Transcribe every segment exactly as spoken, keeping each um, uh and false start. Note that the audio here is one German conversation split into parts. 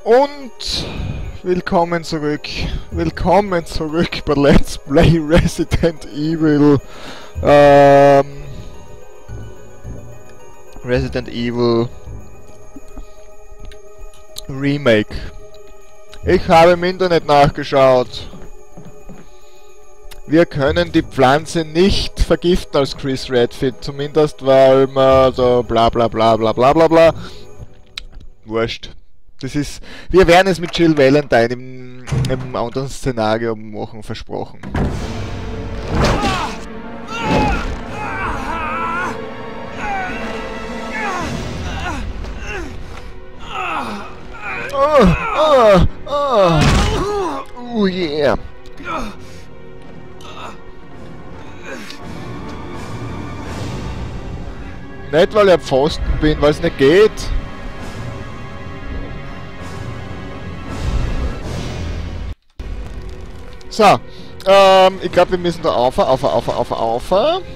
Und willkommen zurück. Willkommen zurück bei Let's Play Resident Evil. Ähm, Resident Evil Remake. Ich habe im Internet nachgeschaut. Wir können die Pflanze nicht vergiften als Chris Redfield, zumindest weil man so bla bla bla bla bla bla bla. Wurscht. Das ist. Wir werden es mit Jill Valentine im, im anderen Szenario machen, versprochen. Oh, oh, oh. Oh yeah. Nicht weil ich am Pfosten bin, weil es nicht geht. So, ähm, ich glaube wir müssen da auf, auf, auf, auf, auf.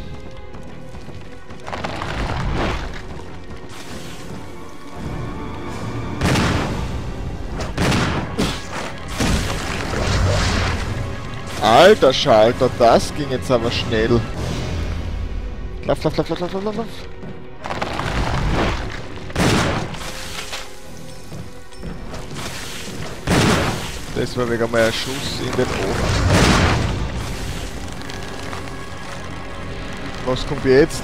Alter Schalter, das ging jetzt aber schnell. Lauf, lauf, lauf, lauf, lauf, lauf, lauf. Das war wieder mal ein Schuss in den Ofen. Was kommt jetzt?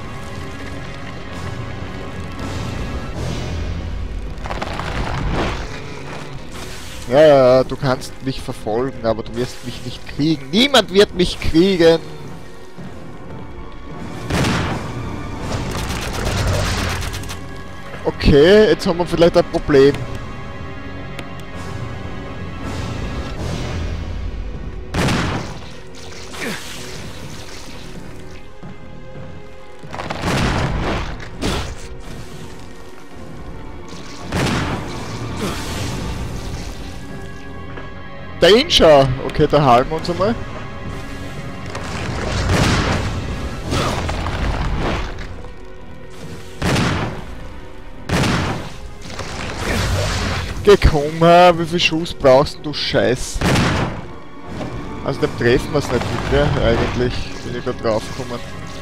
Ja, ja, du kannst mich verfolgen, aber du wirst mich nicht kriegen. Niemand wird mich kriegen! Okay, jetzt haben wir vielleicht ein Problem. Danger! Okay, da halten wir uns einmal. Geh, komm her, wie viel Schuss brauchst du, Scheiß? Also dem treffen wir es nicht mit, ja? Eigentlich bin ich da drauf gekommen.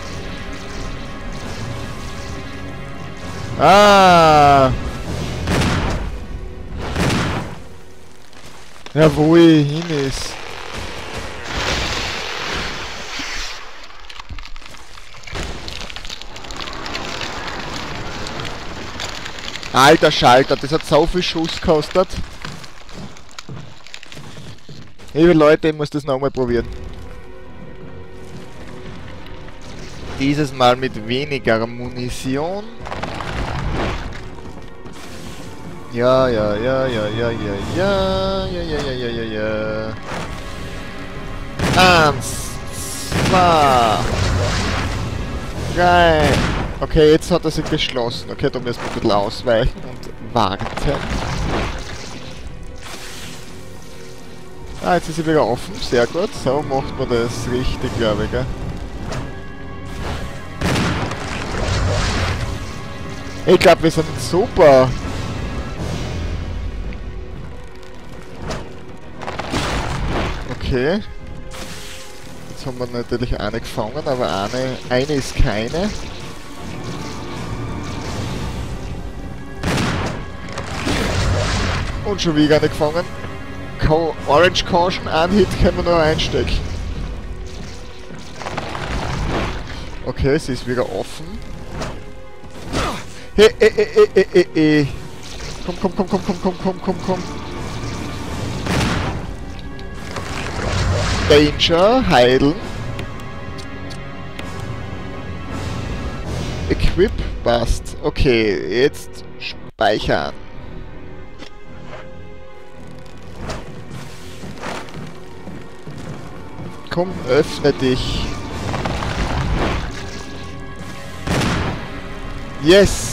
Ah! Ja, wo ich hin ist. Alter Schalter, das hat so viel Schuss gekostet. Liebe Leute, ich muss das nochmal probieren. Dieses Mal mit weniger Munition. Ja, ja, ja, ja, ja, ja, ja, ja, ja, ja, ja, ja, ja. Eins, zwei, drei. Okay, jetzt hat er sich geschlossen. Okay, da müssen wir ein bisschen ausweichen und warten. Ah, jetzt ist sie wieder offen. Sehr gut. So macht man das richtig, glaube ich, gell? Ich glaube, wir sind super. Okay. Jetzt haben wir natürlich eine gefangen, aber eine, eine ist keine. Und schon wieder eine gefangen. Co Orange Caution, ein Hit können wir noch einstecken. Okay, sie ist wieder offen. Hey, eh, eh, eh, eh, eh, eh. Komm, komm, komm, komm, komm, komm, komm, komm, komm. Danger, heilen. Equip, passt. Okay, jetzt speichern. Komm, öffne dich. Yes!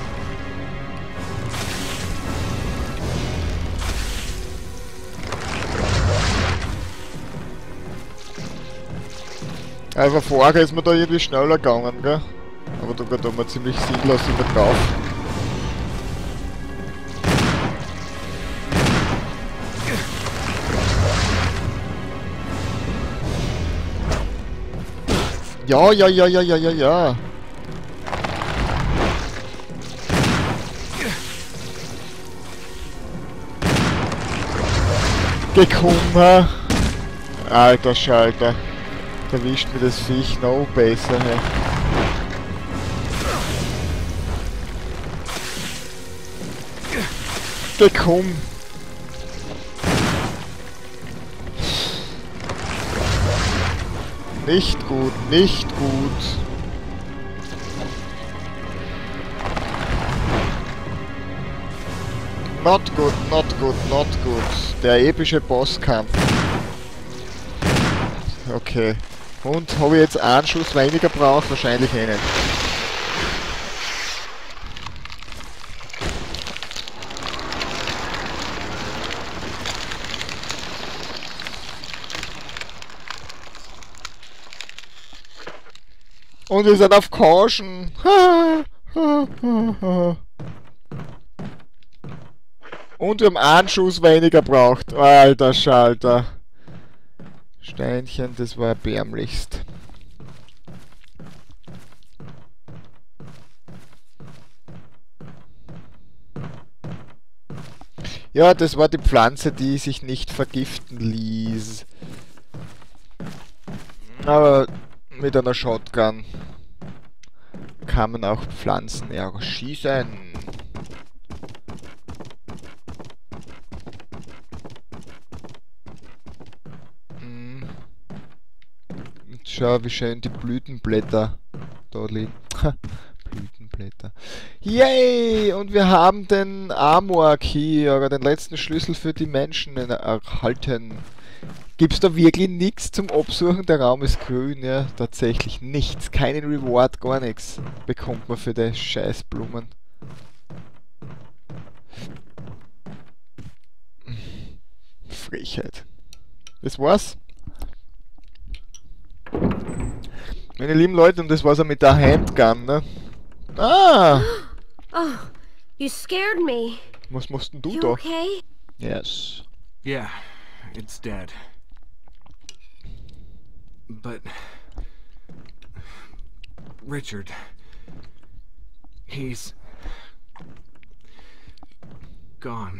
Also vorher ist mir da irgendwie schneller gegangen, gell? Aber da geht man ziemlich sinnlos immer drauf. Ja, ja, ja, ja, ja, ja, ja. Gekommen. Alter Schalter. Da erwischt mir das Viech noch besser. Hey. Gekommen. Nicht gut, nicht gut. Not good, not good, not good. Der epische Bosskampf. Okay. Und habe ich jetzt einen Schuss weniger braucht? Wahrscheinlich eh nicht. Und wir sind auf Caution. Und wir haben einen Schuss weniger braucht. Alter Schalter. Steinchen, das war erbärmlichst. Ja, das war die Pflanze, die sich nicht vergiften ließ. Aber mit einer Shotgun kann man auch Pflanzen erschießen. Schau, wie schön die Blütenblätter da liegen. Blütenblätter. Yay! Und wir haben den Armor Key, oder den letzten Schlüssel für die Menschen erhalten. Gibt's da wirklich nichts zum Absuchen? Der Raum ist grün, ja. Tatsächlich nichts. Keinen Reward, gar nichts bekommt man für die scheiß Blumen. Frechheit. Das war's. Meine lieben Leute, und das war's auch mit der Handgun, ne? Ah! Oh, you scared me. Was machst denn du You da? okay? Yes. Yeah, it's dead. But... Richard... He's... gone.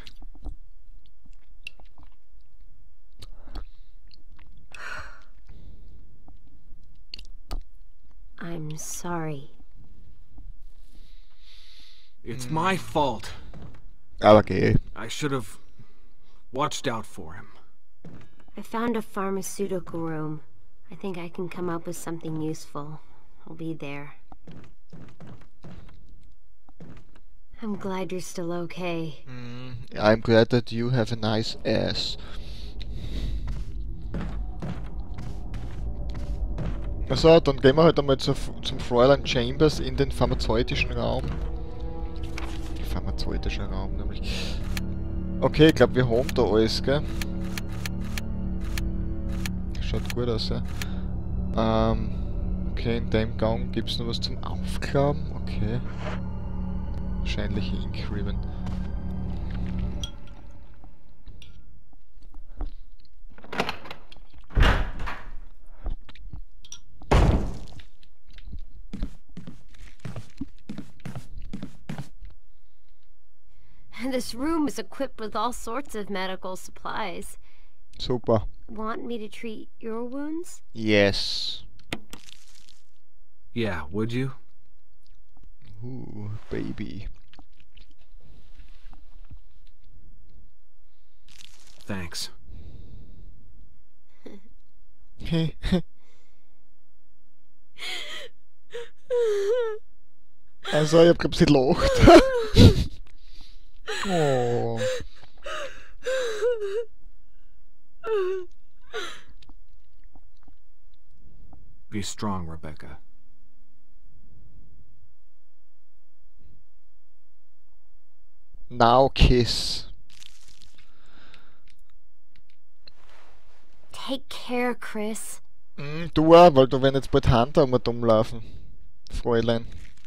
I'm sorry. It's my fault. Aber geh. I should have watched out for him. I found a pharmaceutical room. I think I can come up with something useful. I'll be there. I'm glad you're still okay. Mm, I'm glad that you have a nice ass. Achso, dann gehen wir halt einmal zu, zum Fräulein Chambers in den pharmazeutischen Raum. Pharmazeutischer Raum, nämlich. Okay, ich glaube, wir haben da alles, gell? Schaut gut aus, ja. Ähm, okay, in dem Gang gibt es noch was zum Aufklappen. Okay. Wahrscheinlich Ink Ribbon. This room is equipped with all sorts of medical supplies. Super. Want me to treat your wounds? Yes. Yeah, would you? Ooh, baby. Thanks. Also, ich hab glaub, sie lacht. Oh. Be strong, Rebecca. Now kiss. Take care, Chris. Mm, du auch, weil du werden jetzt bald Hunter um dumm laufen. Fräulein.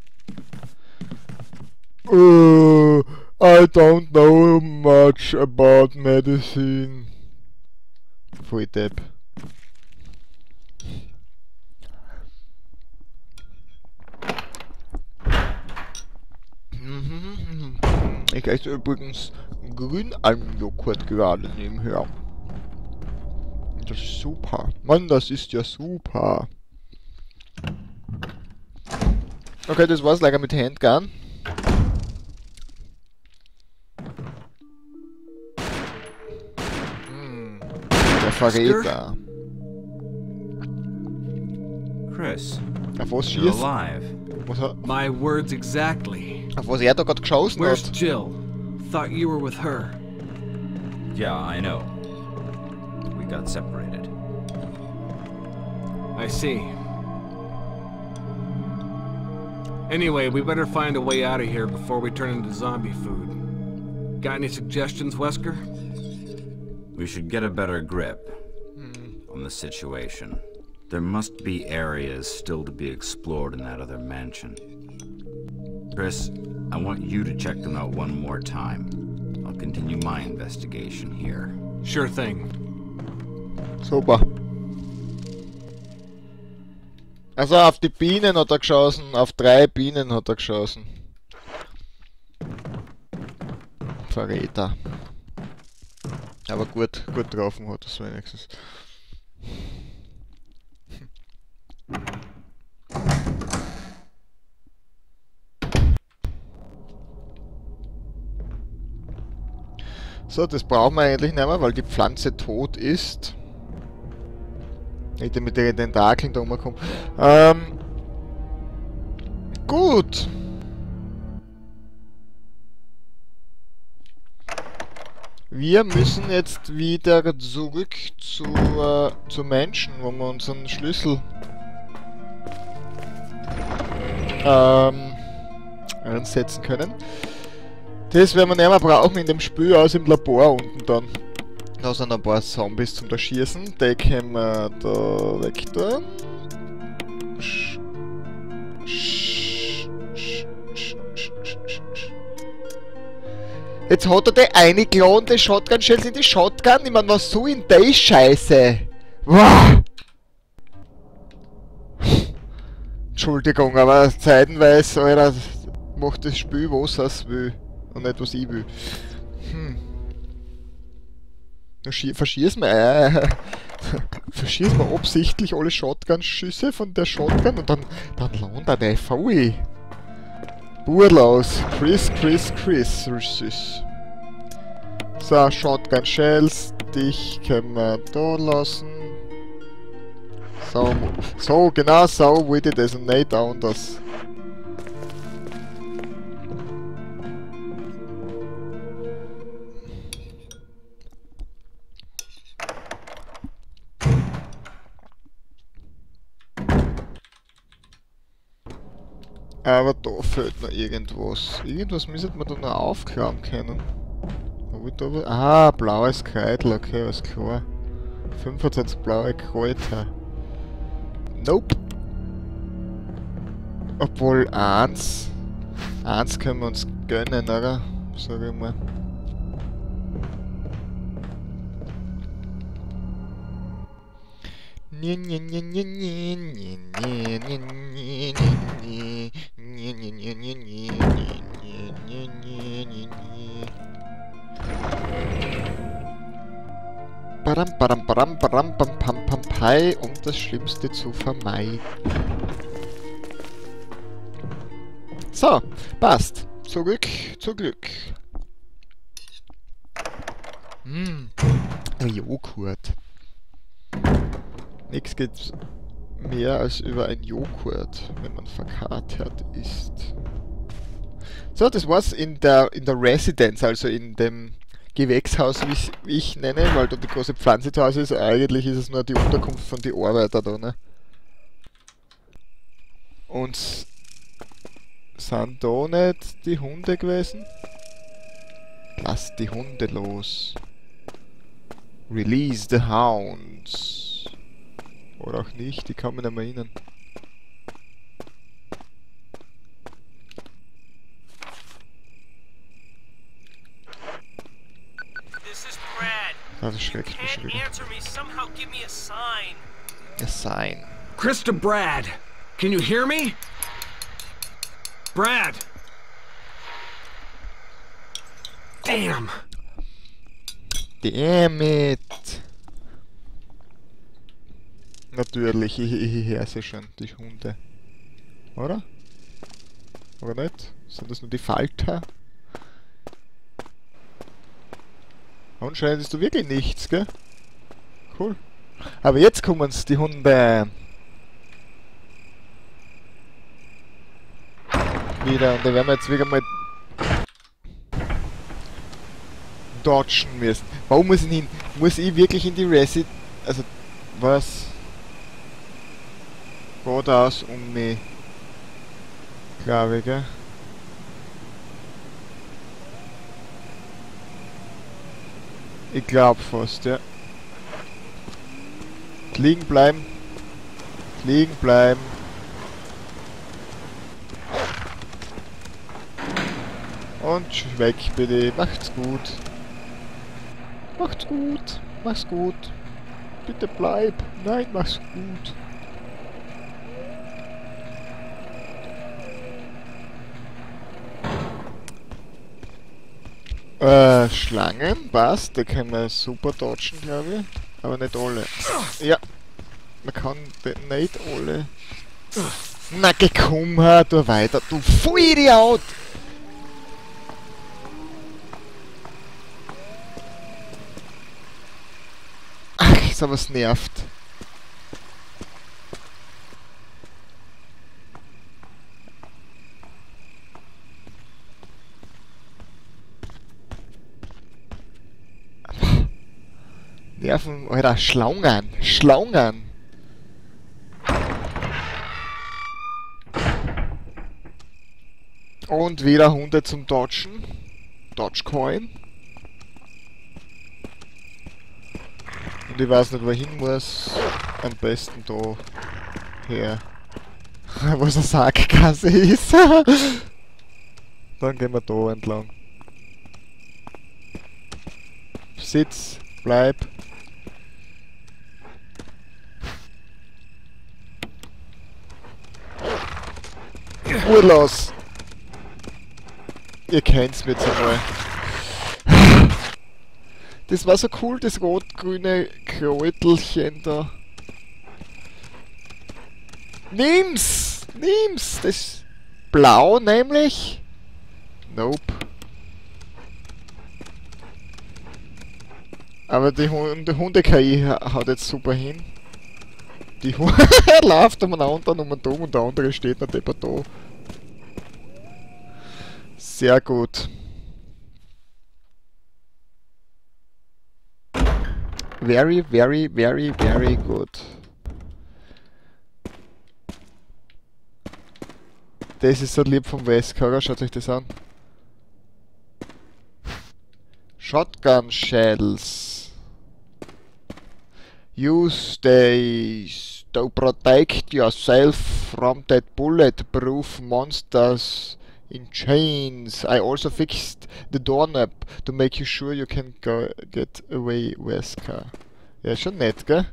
Uh, I don't know much about medicine. Voll Depp. Ich esse übrigens Grünalmjoghurt gerade nebenher. Das ist super. Mann, das ist ja super. Okay, das war's leider mit Handgun. Hm, der Verräter. Chris, Auf was you're schießt? alive. Was er, My words exactly. auf was er da gerade geschossen Where's hat? Jill? Thought you were with her. Yeah, I know. We got separated. I see. Anyway, we better find a way out of here before we turn into zombie food. Got any suggestions, Wesker? We should get a better grip on the situation. There must be areas still to be explored in that other mansion. Chris, I want you to check them out one more time. I'll continue my investigation here. Sure thing. Super. Also auf die Bienen hat er geschossen, auf drei Bienen hat er geschossen. Verräter. Aber gut, gut getroffen hat er es wenigstens. So, das brauchen wir eigentlich nicht mehr, weil die Pflanze tot ist. Nicht mit den Tentakeln da rumkommen. Ähm. Gut. Wir müssen jetzt wieder zurück zu, äh, zu Menschen, wo wir unseren Schlüssel ähm, einsetzen können. Das werden wir nicht mehr brauchen in dem Spiel aus im Labor unten dann. Da sind ein paar Zombies zum da schießen. Die können wir da weg tun. Sch sch sch sch sch sch sch. Jetzt hat er die eine geladene Shotgun-Shells in die Shotgun. Ich meine, was so in der Scheiße? Wow. Entschuldigung, aber zeitenweise, Alter, macht das Spiel, was es will. Und nicht, was ich will. Hm. Verschießen wir, äh, verschießen wir absichtlich alle Shotgun-Schüsse von der Shotgun und dann, dann landet der voll. Burlaus. Chris, Chris, Chris. So, Shotgun-Shells. Dich können wir da lassen. So, so, genau so will ich das und nicht anders. Aber da fehlt noch irgendwas. Irgendwas müsste man da noch aufklappen können. Da ah, blaues Kreidel, okay, alles klar. fünfundzwanzig blaue Kräuter. Nope. Obwohl eins. Eins können wir uns gönnen, oder? Sag ich mal. Param, param, param, param, pam, pam, pam, pai, um das Schlimmste zu vermeiden. So, passt. Zurück zu Glück. Hm, ein Joghurt. Nichts geht mehr als über ein Joghurt, wenn man verkatert ist. So, das war's in der in der Residence, also in dem Gewächshaus, wie ich, wie ich nenne, weil da die große Pflanze zu Hause ist. Eigentlich ist es nur die Unterkunft von den Arbeiter da, ne? Und sind da nicht die Hunde gewesen? Lass die Hunde los. Release the hounds. Oder auch nicht, die kann man nicht mehr erinnern. Das schreckt mich schon wieder. A sign. Chris to Brad. Can you hear me? Brad. Damn! Damn it! Natürlich, ich, ich, ich höre sie schon, die Hunde. Oder? Oder nicht? Sind das nur die Falter? Anscheinend ist du wirklich nichts, gell? Cool. Aber jetzt kommen's, die Hunde. Wieder, und da werden wir jetzt wieder mal dodgen müssen. Warum muss ich hin? Muss ich wirklich in die Resi... Also, was? Geradeaus um mich. Glaube ich, gell? Ich glaube fast, ja. Liegen bleiben. Liegen bleiben. Und weg bitte. Macht's gut. Macht's gut. Mach's gut. Bitte bleib. Nein, mach's gut. Äh, Schlangen, passt, da können wir super dodgen, glaube ich. Aber nicht alle. Ja, man kann nicht alle. Na, geh, komm her, du weiter, du Vollidiot! Ach, so was nervt. Nerven, Alter, Schlangen, Schlangen. Und wieder Hunde zum Dodgen. Dogecoin. Und ich weiß nicht, wo ich hin muss. Am besten da her. Wo es eine Sackgasse ist. Dann gehen wir da entlang. Sitz, bleib. Urlaus! Ihr kennt's mir jetzt einmal. Das war so cool, das rot-grüne Kräutelchen da. Nimm's! Nimm's! Das blau nämlich? Nope. Aber die Hunde, Hunde-K I haut jetzt super hin. Die Hunde läuft umeinander und um und um und der andere steht noch deppert da. Sehr gut. Very, very, very, very good. Das ist so lieb vom Wesker, schaut euch das an. Shotgun shells. Use these to protect yourself from that bulletproof monsters in chains. I also fixed the doorknob to make you sure you can go get away, Wesker. Ja, schon nett, gell?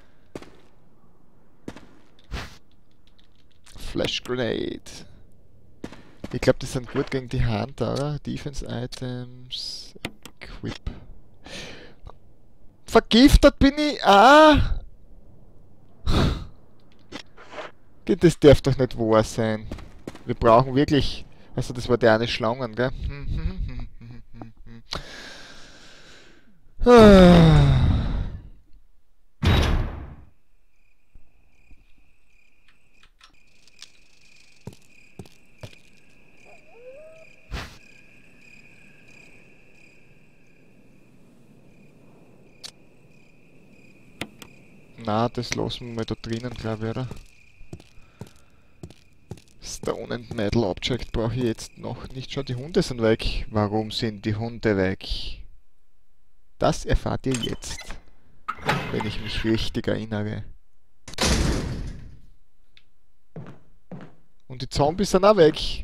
Flash Grenade. Ich glaube, die sind gut gegen die Hunter, oder? Defense Items. Equip. Vergiftet bin ich. Ah! Das darf doch nicht wahr sein. Wir brauchen wirklich. Also, das war der eine Schlangen, gell? Na, das lassen wir mal da drinnen, glaube ich, oder? Stone and Metal Object brauche ich jetzt noch nicht. Schau, die Hunde sind weg. Warum sind die Hunde weg? Das erfahrt ihr jetzt, wenn ich mich richtig erinnere. Und die Zombies sind auch weg.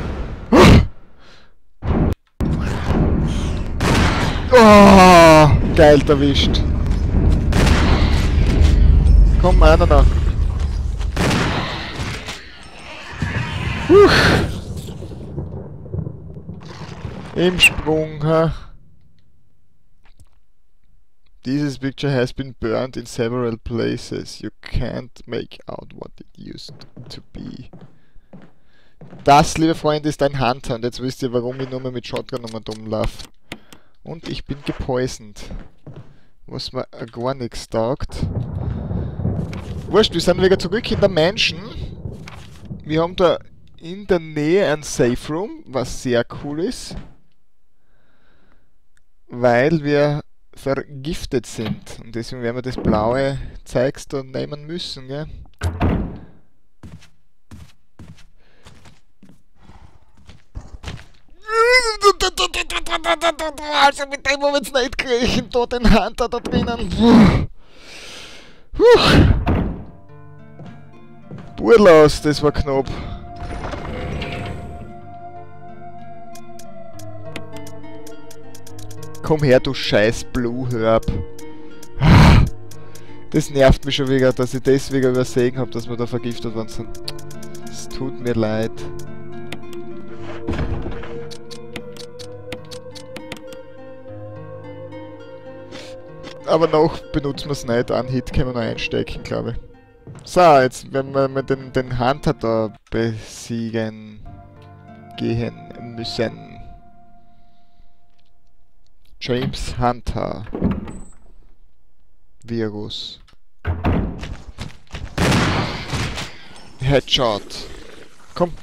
Oh! Geil erwischt. Komm, einer noch. Huch. Im Sprung, ha. This picture has been burned in several places. You can't make out what it used to be. Das, liebe Freunde, ist ein Hunter. Und jetzt wisst ihr, warum ich nur mal mit Shotgun um und um laufe. Und ich bin gepoisoned. Was mir gar nichts taugt. Wurscht, wir sind wieder zurück in der Mansion. Wir haben da in der Nähe ein Safe Room, was sehr cool ist. Weil wir vergiftet sind. Und deswegen werden wir das blaue Zeugs da nehmen müssen, gell? Also mit dem haben wir jetzt nicht gerechnet, da den Hunter da drinnen. Burlaus, das war knapp. Komm her, du scheiß Blue Herb. Das nervt mich schon wieder, dass ich deswegen übersehen habe, dass wir da vergiftet worden sind. Es tut mir leid. Aber noch benutzen wir es nicht. Einen Hit können wir noch einstecken, glaube ich. So, jetzt werden wir mit den, den Hunter da besiegen gehen müssen. James Hunter. Virus. Headshot. Komm.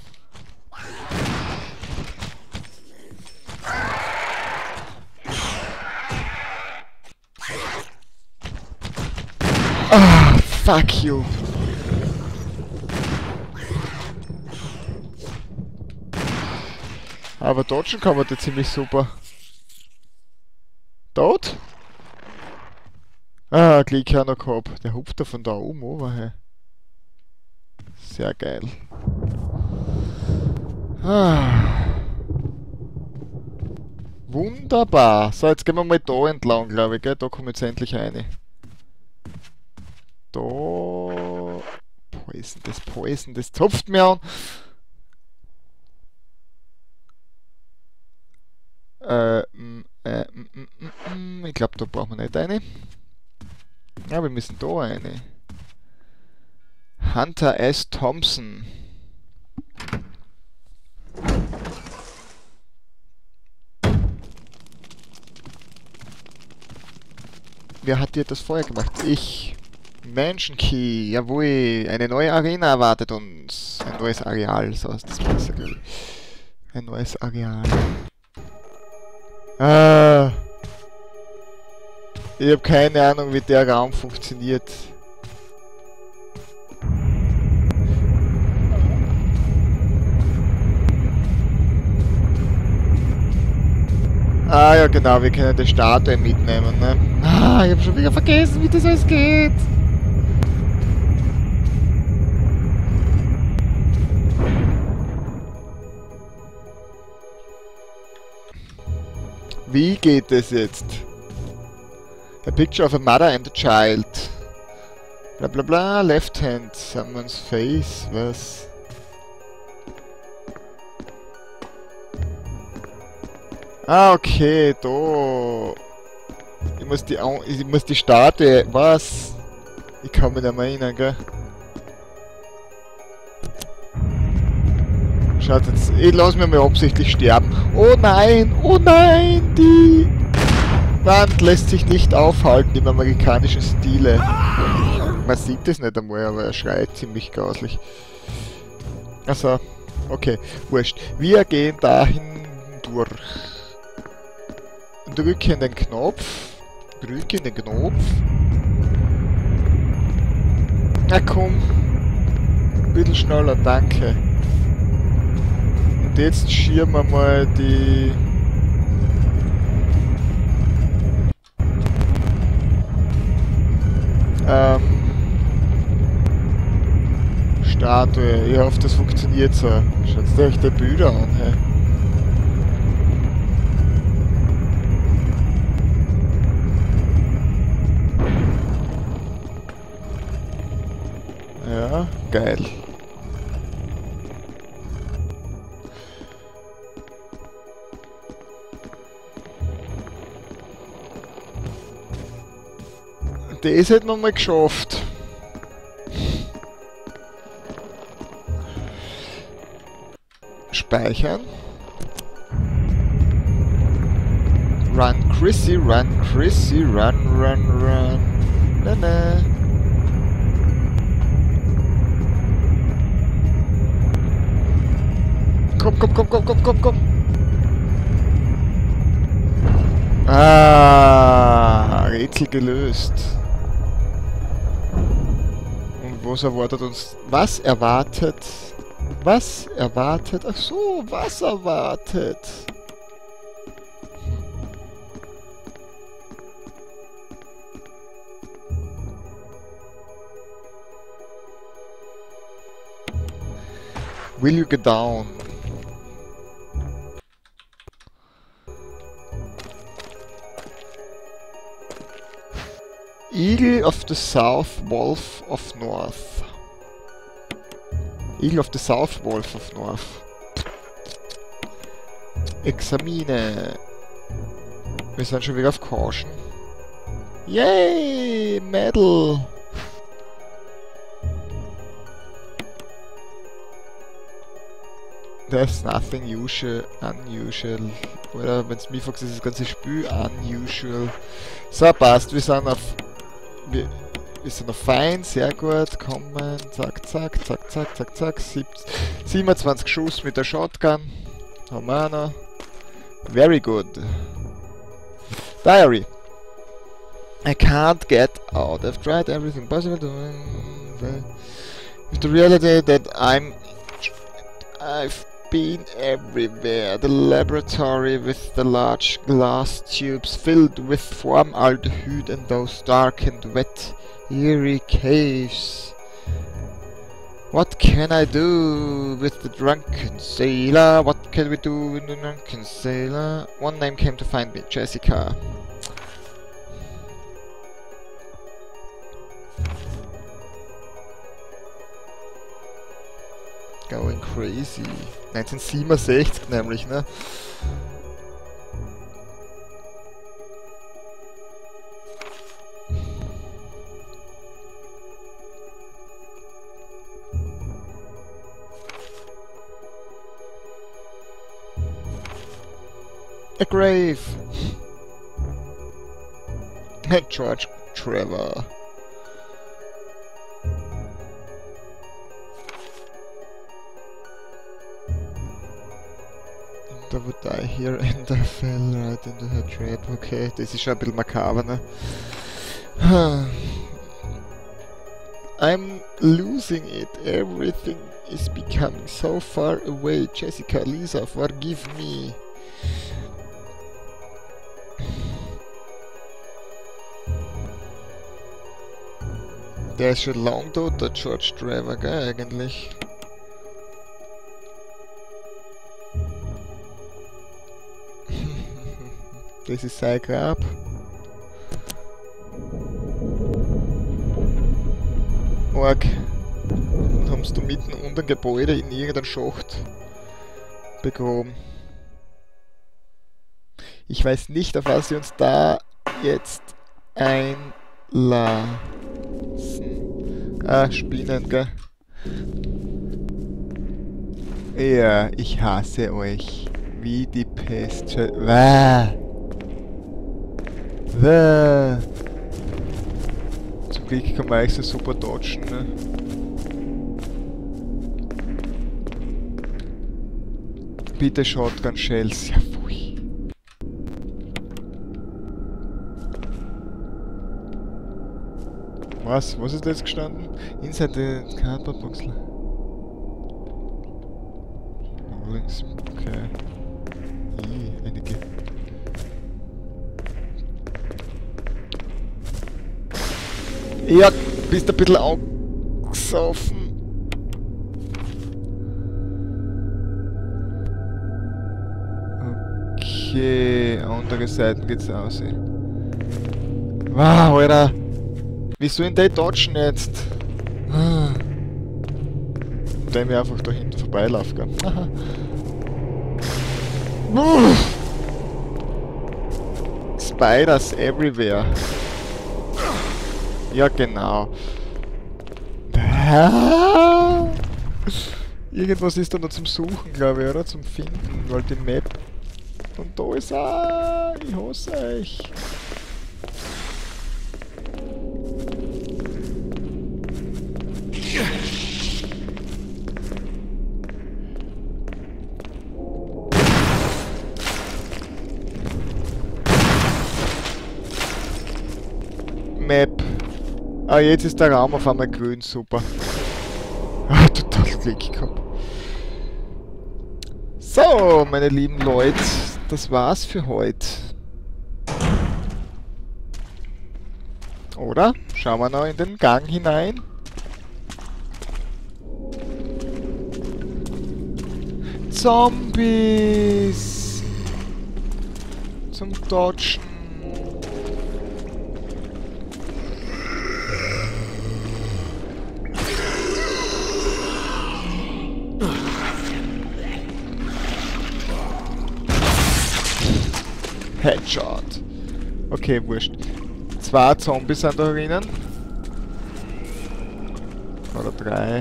Ah, fuck you. Aber dodgen kann man da ziemlich super. Tot? Ah, Klick ja noch gehabt. Der hupft da von da oben over, hey. Sehr geil. Ah. Wunderbar. So, jetzt gehen wir mal da entlang, glaube ich, gell? Da kommen jetzt endlich rein. Da... Poison, das Poison, das zupft mir an. Äh, m, äh, m, m, m, m. Ich glaube, da brauchen wir nicht eine. Ja, wir müssen da eine. Hunter S. Thompson. Wer hat dir das vorher gemacht? Ich. Mansion Key, jawohl. Eine neue Arena erwartet uns. Ein neues Areal, so ist das besser, glaube ich. Ein neues Areal. Ah. Ich habe keine Ahnung, wie der Raum funktioniert. Ah ja genau, wir können die Statue mitnehmen, ne? Ah, ich habe schon wieder vergessen, wie das alles geht. Wie geht es jetzt? A picture of a mother and a child. Bla bla bla, left hand, someone's face, was? Ah, okay, da. Ich muss die, ich muss die Statue, was? Ich kann mich nicht mehr erinnern, gell? Schaut jetzt, ich lasse mich mal absichtlich sterben. Oh nein, oh nein, die Wand lässt sich nicht aufhalten im amerikanischen Stile. Man sieht es nicht einmal, aber er schreit ziemlich grauslich. Also, okay, wurscht. Wir gehen dahin durch. Drücken den Knopf. Drücken den Knopf. Na komm. Ein bisschen schneller, danke. Und jetzt schieben wir mal die... Ähm... Statue. Ich hoffe, das funktioniert so. Schaut euch die Bilder an, hey. Geil. Das hätten wir mal geschafft. Speichern. Run, Chrissy, run, Chrissy, run, run, run. Na, na. Komm, komm, komm, komm, komm, komm, komm. Ah, Rätsel gelöst. Und was erwartet uns? Was erwartet? Was erwartet? Ach so, was erwartet? Will you get down? Eagle of the South, Wolf of North. Eagle of the South, Wolf of North. Examine. Wir sind schon wieder auf Caution. Yay! Medal! There's nothing usual, unusual. Oder wenn es mich fragst, ist das ganze Spiel unusual. So, passt. Wir sind auf... Wir, wir sind auf fein, sehr gut. Kommen. Zack, zack, zack, zack, zack, zack. siebenundzwanzig Schuss mit der Shotgun. Haben wir auch noch. Very good. Diary. I can't get out. I've tried everything possible to... With the reality that I'm... I've been everywhere. The laboratory with the large glass tubes filled with formaldehyde and those dark and wet, eerie caves. What can I do with the drunken sailor? What can we do with the drunken sailor? One name came to find me, Jessica. Going crazy. neunzehnhundertsiebenundsechzig nämlich, ne? A grave. George Trevor. Da would die here and I fell right into her trap. Okay, das ist schon ein bisschen makaber, ne? I'm losing it. Everything is becoming so far away. Jessica, Lisa, forgive me. Der ist schon lang tot, der George Trevor, gell, eigentlich. Das ist sein Grab. Org. Und haben du mitten unter dem Gebäude in irgendeinem Schacht begraben. Ich weiß nicht, auf was sie uns da jetzt einlassen. Ah, Spinnen, gell? Ja, ich hasse euch. Wie die Pest. Wäh. Wäh. Zum Glück kann man eigentlich so super dodgen, ne? Bitte Shotgun Shells. Ja, pfui. Was? Was ist da jetzt gestanden? Inside the cardboard box. Links. Okay. I, einige. Ja, bist ein bisschen angesoffen. Okay, andere Seiten geht's aus. Wow, Alter. Wieso in der dodgen jetzt? indem ich einfach da hinten vorbeilaufe, gell? Aha. Spiders everywhere. Ja, genau. Irgendwas ist da noch zum Suchen, glaube ich, oder? Zum Finden, weil die Map. Und da ist er. Ich hasse euch. Map. Ah, jetzt ist der Raum auf einmal grün, super. Ah, total Glück gehabt. So, meine lieben Leute, das war's für heute. Oder? Schauen wir noch in den Gang hinein. Zombies! Zum Dodgen. Headshot. Okay, wurscht. Zwei Zombies sind da drinnen. Oder drei.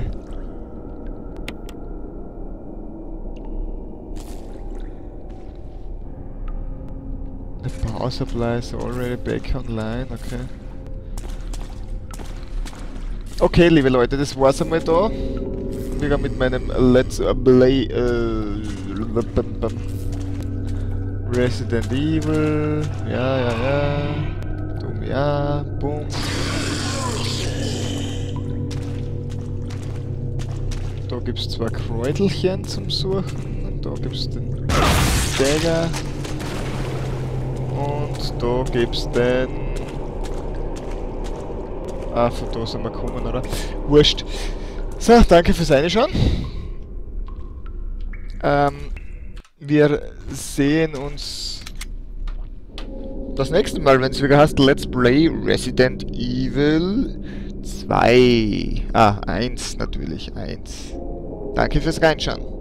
The power supply is already back online, okay. Okay, liebe Leute, das war's einmal da. Wieder mit meinem Let's Play äh, Resident Evil. Ja, ja, ja. Dumm, ja. Boom. Da gibt's zwei Kräutelchen zum Suchen. Und da gibt's den Dagger. Und da gibt's den... Ah, von da sind wir gekommen, oder? Wurscht. So, danke fürs Reinschauen. Ähm, wir sehen uns das nächste Mal, wenn es wieder heißt Let's Play Resident Evil zwei. Ah, eins natürlich, eins. Danke fürs Reinschauen.